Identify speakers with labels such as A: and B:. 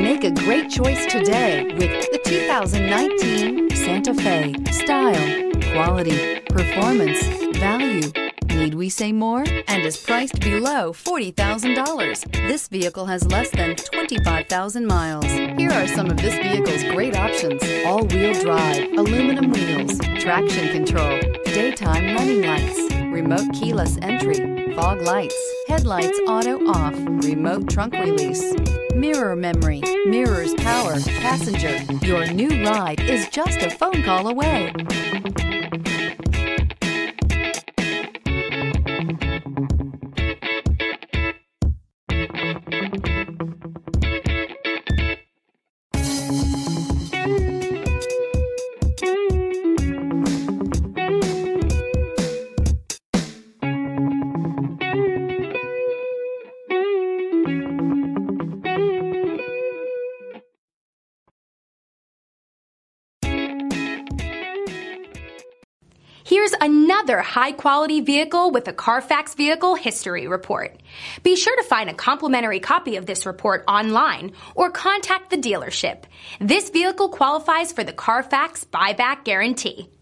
A: Make a great choice today with the 2019 Santa Fe. Style, quality, performance, value. Need we say more? And is priced below $40,000. This vehicle has less than 25,000 miles. Here are some of this vehicle's great options: all-wheel drive, aluminum wheels, traction control, daytime running lights, remote keyless entry, fog lights, headlights auto off, remote trunk release, mirror memory, mirrors power, passenger. Your new ride is just a phone call away.
B: Here's another high-quality vehicle with a Carfax Vehicle History Report. Be sure to find a complimentary copy of this report online or contact the dealership. This vehicle qualifies for the Carfax Buyback Guarantee.